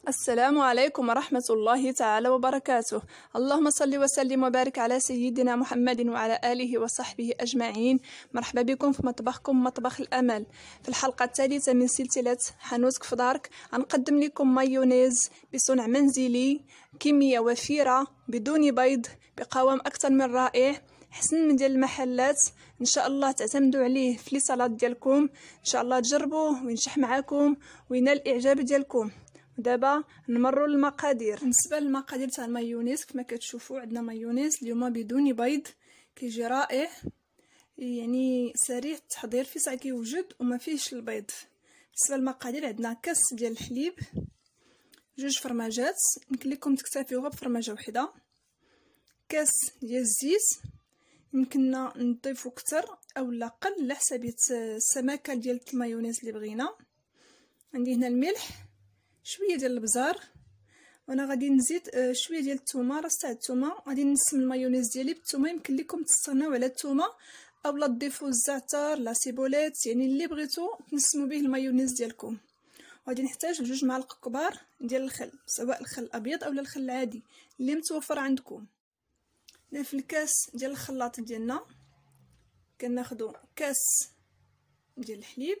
السلام عليكم ورحمة الله تعالى وبركاته. اللهم صل وسلم وبارك على سيدنا محمد وعلى آله وصحبه أجمعين. مرحبا بكم في مطبخكم مطبخ الأمل. في الحلقة الثالثة من سلسلة حانوتك في دارك غنقدم لكم مايونيز بصنع منزلي، كمية وفيرة بدون بيض، بقوام أكثر من رائع، حسن من ديال المحلات. ان شاء الله تعتمدوا عليه في لي صالات ديالكم، ان شاء الله تجربوه وينجح معكم وينال الاعجاب ديالكم. ودابا نمروا للمقادير. بالنسبه للمقادير تاع المايونيز كما كتشوفوا عندنا مايونيز اليوم بدون بيض، كيجي رائع، يعني سريع التحضير، في ساعه كيوجد وما فيهش البيض. بالنسبه للمقادير عندنا كاس ديال الحليب، 2 فرماجات، يمكن لكم تكتفيو غير بفرماجه وحده، كاس ديال الزيت، يمكننا نضيفو كتر اولا قل على حسابيه السماكه ديال المايونيز اللي بغينا. عندي هنا الملح، شويه ديال البزار، وانا غادي نزيد شويه ديال الثومه، راس تاع الثومه. غادي نسم المايونيز ديالي بالثومه، يمكن لكم تستغناو على الثومه اولا تضيفوا الزعتر لا سيبوليت، يعني اللي بغيتو تنسموا به المايونيز ديالكم. وغادي نحتاج 2 معالق كبار ديال الخل، سواء الخل الابيض اولا الخل العادي اللي متوفر عندكم. في الكاس ديال الخلاط ديالنا كناخدو كاس ديال الحليب،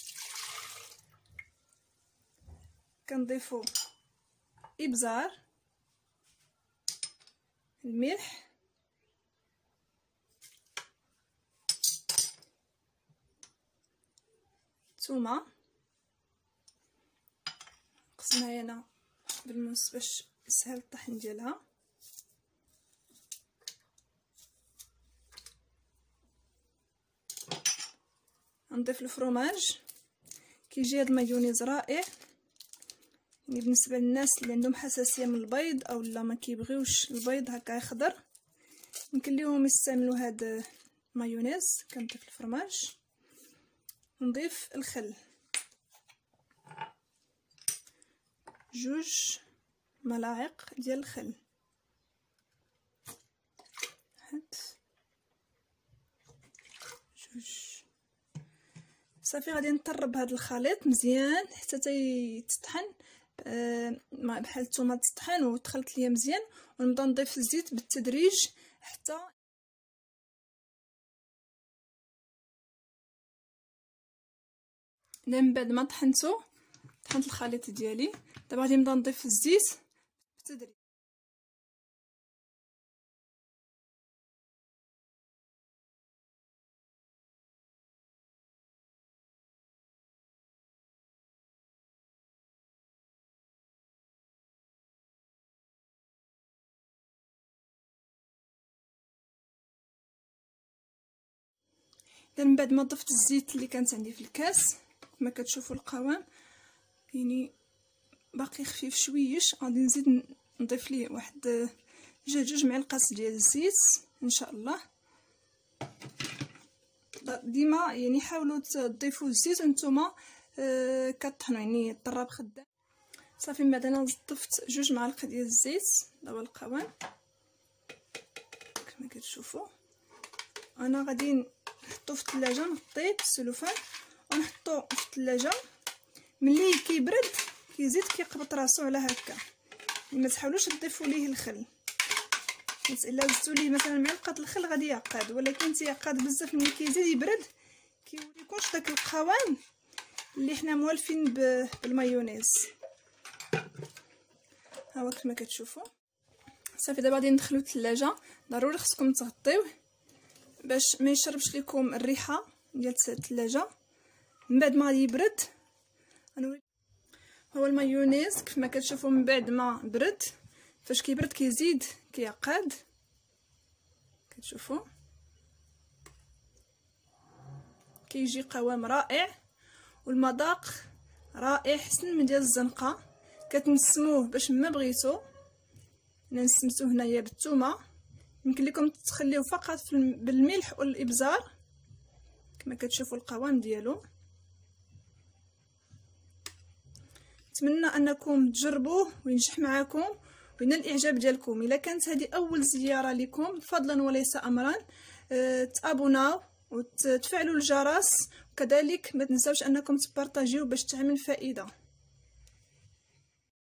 كنضيفو ابزار، الملح، الثومه، قسمها هنا بالموس باش يسهل الطحن ديالها، نضيف الفرماج. كيجي هاد المايونيز رائع، يعني بالنسبه للناس اللي عندهم حساسيه من البيض او لا ما كيبغيوش البيض هكا يخضر، يمكن ليهم يستعملوا هاد المايونيز. كنضيف الفرماج، نضيف الخل، 2 ملاعق ديال الخل، صافي. غادي نطرب هذا الخليط مزيان حتى يتطحن، بحال الثومه تطحن وتخلط ليا مزيان، ونبدا نضيف الزيت بالتدريج حتى من بعد ما طحنت الخليط ديالي. دابا غادي نبدا نضيف الزيت بالتدريج. من بعد ما ضفت الزيت اللي كانت عندي في الكاس، كما كتشوفوا القوام يعني باقي خفيف شويش، غادي نزيد نضيف ليه واحد 2 معالق ديال الزيت ان شاء الله. ديما يعني حاولوا تضيفوا الزيت وانتم كطحنوا، يعني الطراب خدام. صافي من بعد انا ضفت 2 معالق ديال الزيت. هذا القوام كما كتشوفوا. انا غادي نحطو في الثلاجه، نغطيه بالسلوفان ونحطو في الثلاجه. ملي كيبرد كيزيد كيقبط راسو على هكا، ما تحاولوش تضيفوا ليه الخل، الا زدتوا ليه مثلا معلقه الخل غادي يعقد، ولكن تيعقد بزاف ملي كيزيد يبرد، كيوريكوش داك القوام اللي حنا موالفين بالمايونيز. ها هو كما كتشوفوا. صافي دابا غادي ندخلو الثلاجه، ضروري خصكم تغطيوه باش ما يشربش لكم الريحه ديال الثلاجه. من بعد ما غادي يبرد هو المايونيز كما كتشوفوا، من بعد ما برد فاش كيبرد كيزيد كيعقد، كتشوفوا كيجي قوام رائع والمذاق رائع، حسن من ديال الزنقه. كتنسموه باش ما بغيتو. انا نسمتو هنايا بالثومه، يمكن لكم تخليوه فقط بالملح والابزار. كما كتشوفوا القوام ديالو. نتمنى انكم تجربوه وينجح معكم وينال الاعجاب ديالكم. الا كانت هذه اول زياره لكم فضلا وليس امرا تابوناو وتفعلوا الجرس، وكذلك ما تنساوش انكم تبارطاجيو باش تعمل فائده.